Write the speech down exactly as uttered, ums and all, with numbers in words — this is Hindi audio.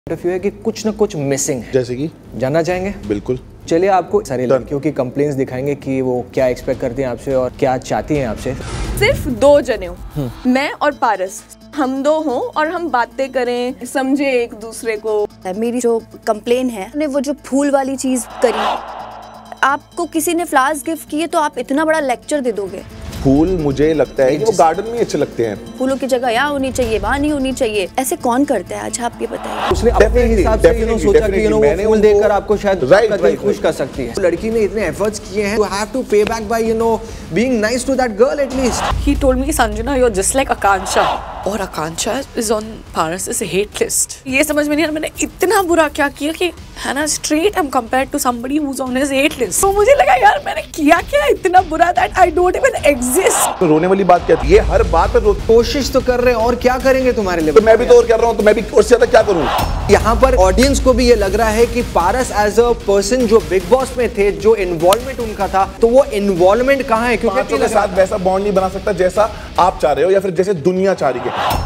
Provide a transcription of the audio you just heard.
है कि कुछ ना कुछ मिसिंग है। जैसे कि जानना चाहेंगे? बिल्कुल। चलिए आपको सारी लड़कियों की कंप्लेंट्स दिखाएंगे कि वो क्या एक्सपेक्ट करती हैं आपसे और क्या चाहती हैं आपसे। सिर्फ दो जने हो, मैं और पारस, हम दो हों और हम बातें करें, समझे एक दूसरे को। मेरी जो कंप्लेन है ने वो जो फूल वाली चीज करी, आपको किसी ने फ्लावर्स गिफ्ट किए तो आप इतना बड़ा लेक्चर दे दोगे। फूल मुझे लगता है कि वो गार्डन में अच्छे लगते हैं। फूलों की जगह यहाँ होनी चाहिए, वहाँ नहीं होनी चाहिए। ऐसे कौन करता है? अच्छा आप ये बताइए। उसने अपने हिसाब से यू नो सोचा कि यू नो वो फूल देकर आपको शायद आपका दिल खुश कर सकती है। लड़की ने इतने एफर्ट्स किए हैं, you have to pay back by you know being nice to that girl at least. He told me, Sanjana, you're just like Akansha. और आकांक्षा is on Paras's hate list. ये समझ में नहीं आ रहा मैंने इतना बुरा क्या किया कि है ना straight I'm compared to somebody who's on his hate list. तो मुझे लगा यार मैंने किया क्या इतना बुरा that I don't even exist. तो रोने वाली बात क्या थी? ये हर बात पे कोशिश तो कर रहे हैं और क्या करेंगे तुम्हारे लिए? तो मैं भी तो और कर रहा हूँ, तो मैं भी उससे ज्यादा क्या करूँ? यहाँ पर ऑडियंस को भी ये लग रहा है कि पारस एज अ पर्सन जो बिग बॉस में थे, जो इन्वॉल्वमेंट उनका था, तो वो इन्वॉल्वमेंट कहाँ है? क्योंकि के साथ वैसा बॉन्ड नहीं बना सकता जैसा आप चाह रहे हो या फिर जैसे दुनिया चाह रही है।